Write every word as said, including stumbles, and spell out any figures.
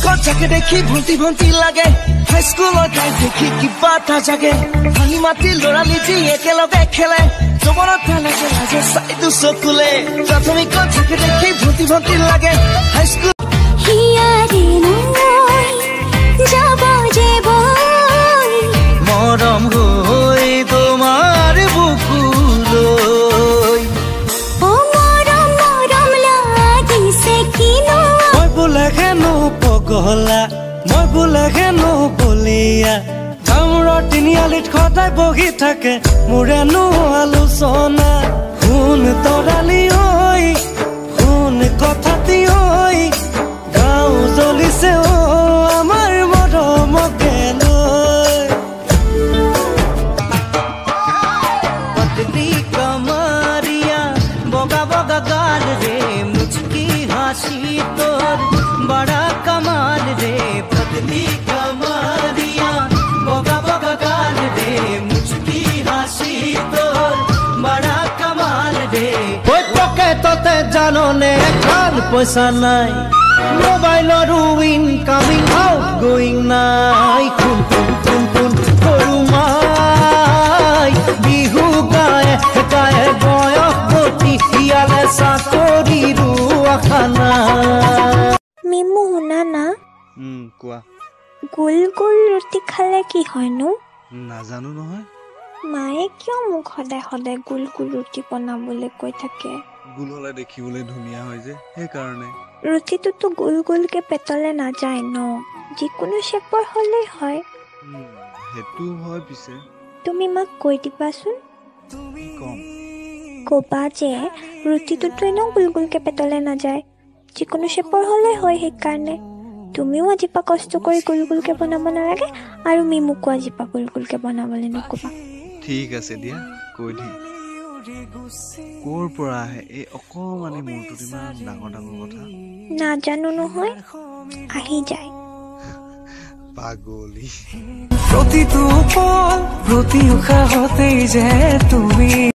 কচাকে দেখি ভন্টি ভন্টি লাগে হাই স্কুলৰ গাই দেখি কিবা এটা জাগে হাঁহি মাতি লৰালি যি একেলগে খেলে জবনত লাগে লাজে চাইটো চকুলে প্ৰাথমিক কচাকে দেখি ভন্টি ভন্টি লাগে হাই স্কুল হিয়াৰে নৈ যাব যে বৈ মৰম হৈ তোমাৰ বুকুলৈ ও মৰম মৰম লাগিছে কিনো মই বোলে হেনো পগলা মই বোলে হেনো বলিয়া কামৰৰ তিনিআলিত সদায় বহি থাকে মোৰেনো আলোচনা শুন তৰালি ঐ শুন কথাটি ঐ গাঁও জ্বলিছে ও আমাৰ মৰমকে লৈ পতলি কমৰিয়া বগা বগা গাল ৰে মুচকি হাসি তোৰ বড়া কমাল ৰে পতলি কমরিয়া বগা বগা গাল রে মুচকি হাসি তোর বড়া কমাল রে ওই পকেটতে জাননে খান পয়সা নাই মোবাইলৰ ইনকামিং আউট গোয়িং নাই কোন কোন কোন কোন সৰু মাই বিহু গায় গায় বয়স গতি ইয়ালে চাকৰিৰো আশা নাই মিমু শুনা না উম কোৱা গোল গোল ৰুটি খালে কি হয়নো নাজানো নহয় মায়ে কিয় মোক সদায় সদায় গোল গোল ৰুটি বনাবলৈ কৈ থাকে গোল হলে দেখিবলৈ ধুনীয়া হয় যে সেইকাৰণে ৰুটিটোতো গোল গোলকে পেটলে নাযায় ন যিকোনো শেপৰ হলেই হয় সেইটো হয় পিছে তুমি মাক কৈ দিবাচোন কম ক'বা যে ৰুটিটোতো এনেও গোল গোলকে পেটলে নাযায় যিকোনো শেপৰ হলেই হয় সেইকাৰণে তুমিও আজিপা কষ্ট কৰি গোল গোলকে বনাব নালাগে আৰু মিমুকো আজিপা গোল গোলকে বনাবলৈ নকবা ঠিক আছে দিয়া কৈ দিম কোৰ পৰা আহে এই অকমানি মূৰটো ইমান ডাঙৰ ডাঙৰ কথা নাজানো নহয় আহি যায় পাগলী প্ৰতিটো পল প্ৰতি উশাহতেই যে তুমি